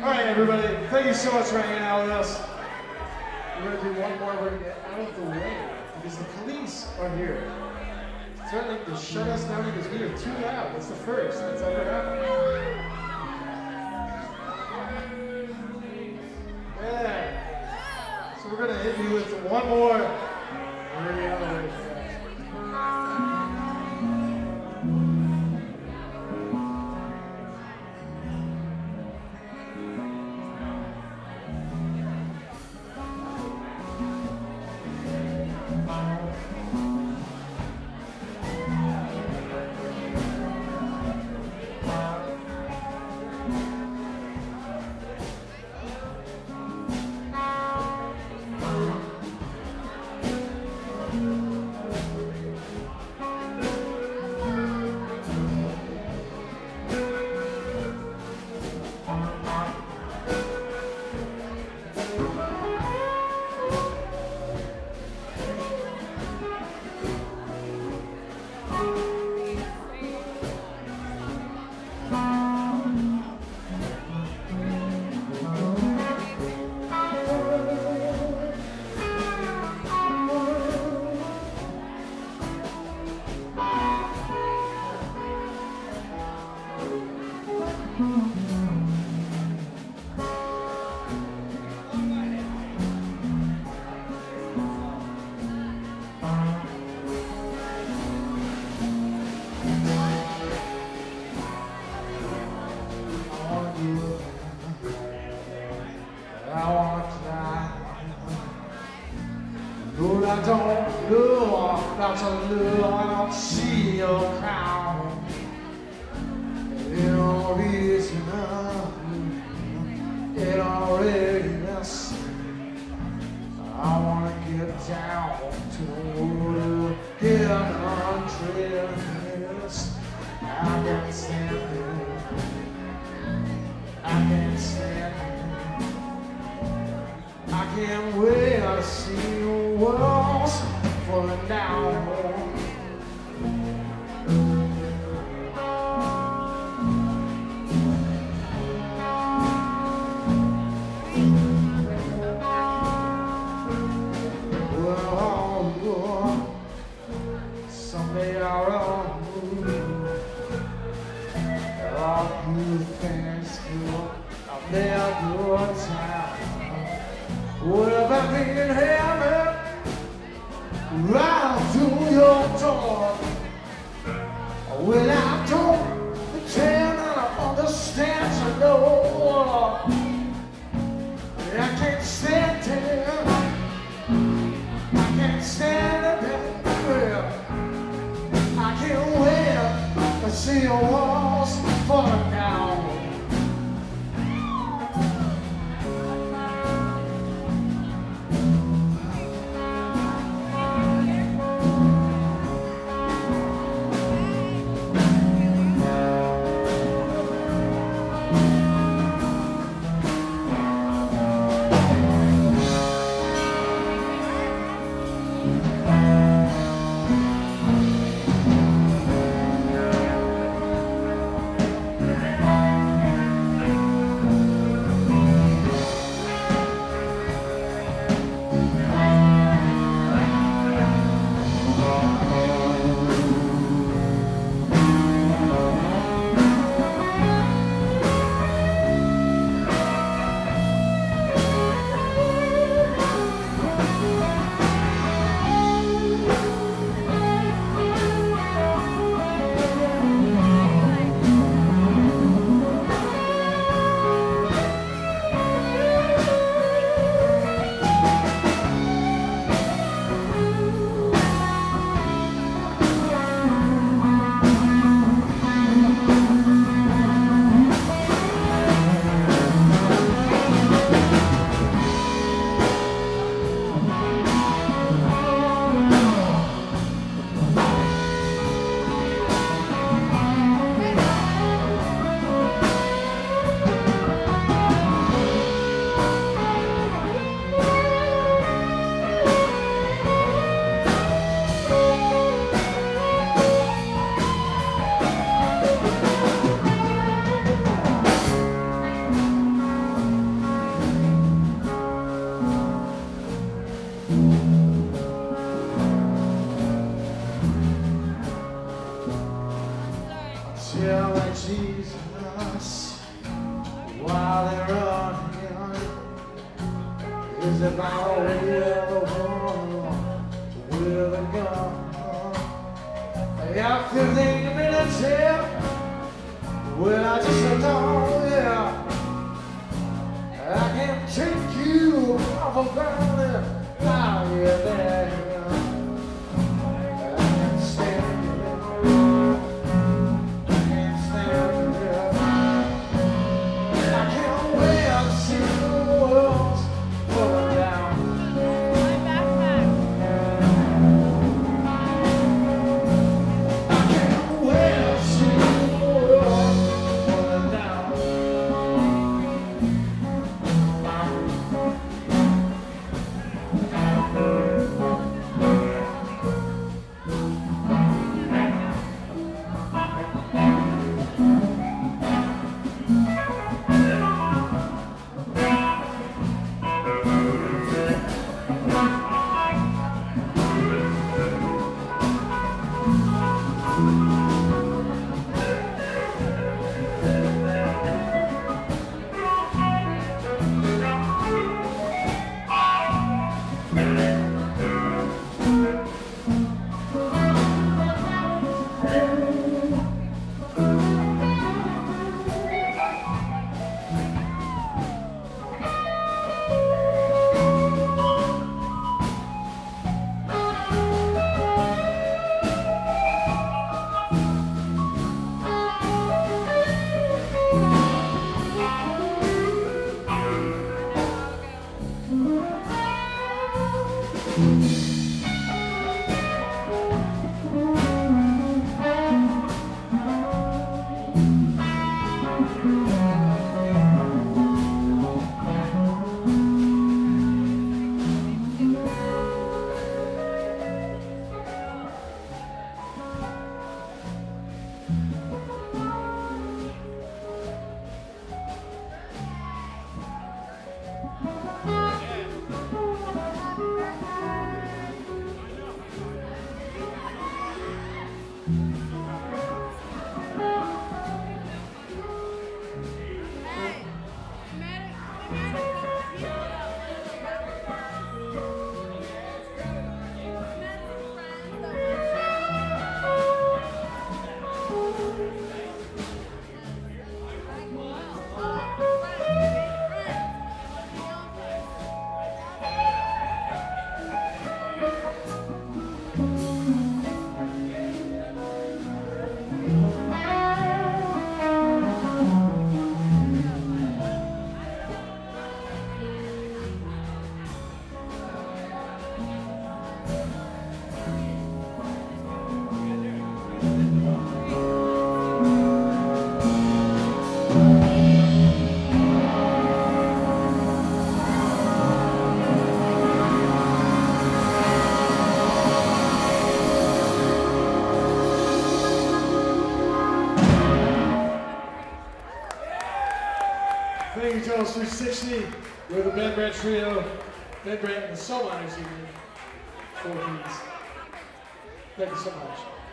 All right, everybody. Thank you so much for hanging out with us. We're going to do one more. We're going to get out of the way because the police are here. Threatening to shut us down because we are too loud. That's the first that's ever happened. Yeah. So we're going to hit you with one more. We're going to get out of the way. if I were the one with a gun. Yeah, 15 minutes here. Well, I just don't know, yeah. I can take you off of ground. Now you're there. Thank you, Charles 360. We're the Ben Brandt Trio. Ben Brandt and the Soul Miners evening. 4 keys. Thank you so much.